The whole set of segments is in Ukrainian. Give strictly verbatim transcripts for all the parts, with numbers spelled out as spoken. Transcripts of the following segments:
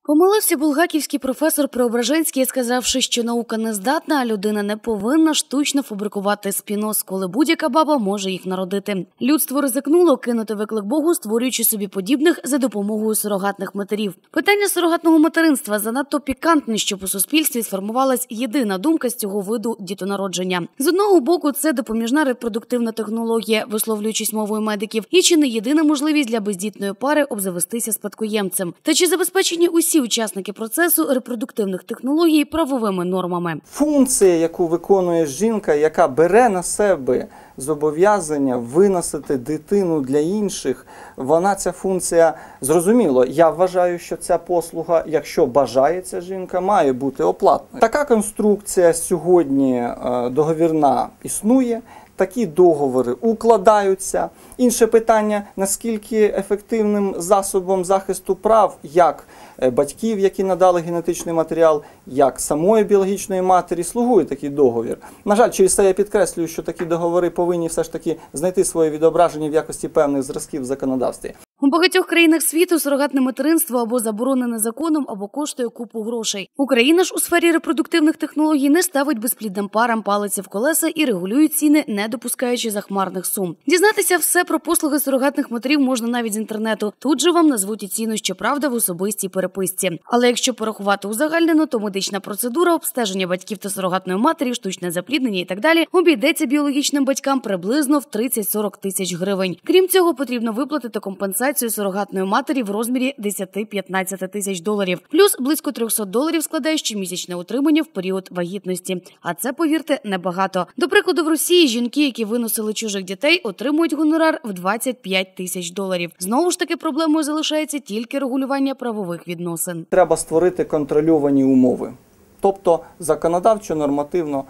Помилився булгаківський професор Преображенський, сказавши, що наука не здатна, а людина не повинна штучно фабрикувати спіноз, коли будь-яка баба може їх народити. Людство ризикнуло кинути виклик Богу, створюючи собі подібних за допомогою сурогатних матерів. Питання сурогатного материнства занадто пікантне, щоб у суспільстві сформувалась єдина думка з цього виду дітонародження. З одного боку, це допоміжна репродуктивна технологія, висловлюючись мовою медиків, і чи не єдина можливість для бездітної пари обзавестися спадкоємцем. Та чи забезпечені усі учасники процесу репродуктивних технологій правовими нормами? Функція, яку виконує жінка, яка бере на себе зобов'язання виносити дитину для інших, вона, ця функція, зрозуміло, я вважаю, що ця послуга, якщо бажає ця жінка, має бути оплатною. Така конструкція сьогодні договірна існує. Такі договори укладаються. Інше питання, наскільки ефективним засобом захисту прав, як батьків, які надали генетичний матеріал, як самої біологічної матері, слугує такий договір. На жаль, через це я підкреслюю, що такі договори повинні все ж таки знайти своє відображення в якості певних зразків в законодавстві. У багатьох країнах світу сурогатне материнство або заборонене законом, або коштує купу грошей. Україна ж у сфері репродуктивних технологій не ставить безплідним парам палиці в колеса і регулює ціни, не допускаючи захмарних сум. Дізнатися все про послуги сурогатних матерів можна навіть з інтернету. Тут же вам назвуть і ціну, щоправда, в особистій переписці. Але якщо порахувати узагальнено, то медична процедура, обстеження батьків та сурогатної матері, штучне запліднення і так далі обійдеться біологічним батькам приблизно в тридцять-сорок тисяч гривень. Крім цього, потрібно виплатити компенсацію сурогатної матері в розмірі десять-п'ятнадцять тисяч доларів. Плюс близько триста доларів складає щомісячне утримання в період вагітності. А це, повірте, небагато. До прикладу, в Росії жінки, які виносили чужих дітей, отримують гонорар в двадцять п'ять тисяч доларів. Знову ж таки, проблемою залишається тільки регулювання правових відносин. Треба створити контрольовані умови. Тобто законодавчо, нормативно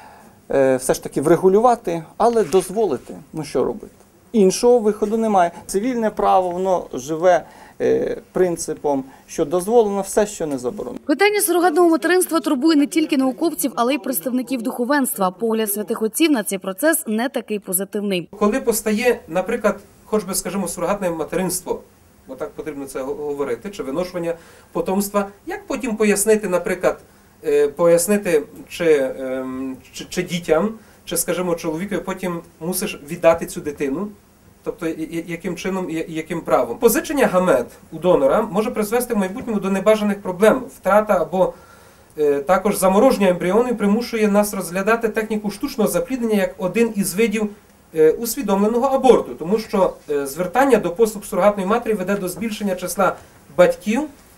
е, все ж таки врегулювати, але дозволити. Ну що робити? Іншого виходу немає. Цивільне право, воно живе е, принципом, що дозволено все, що не заборонено. Питання сурогатного материнства турбує не тільки науковців, але й представників духовенства. Погляд святих отців на цей процес не такий позитивний. Коли постає, наприклад, хоч би, скажімо, сурогатне материнство, бо так потрібно це говорити, чи виношування потомства, як потім пояснити, наприклад, е, пояснити, чи, е, чи, чи дітям, чи, скажімо, чоловікові потім мусиш віддати цю дитину, тобто яким чином і яким правом. Позичення гамет у донора може призвести в майбутньому до небажаних проблем. Втрата або е, також замороження ембріону примушує нас розглядати техніку штучного запліднення як один із видів е, усвідомленого аборту, тому що е, звертання до послуг сурогатної матері веде до збільшення числа батьків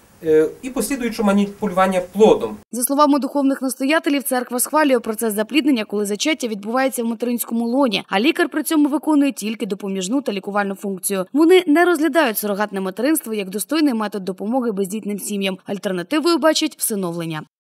і послідуючого маніпулювання плодом. За словами духовних настоятелів, церква схвалює процес запліднення, коли зачаття відбувається в материнському лоні, а лікар при цьому виконує тільки допоміжну та лікувальну функцію. Вони не розглядають сурогатне материнство як достойний метод допомоги бездітним сім'ям. Альтернативою бачать всиновлення.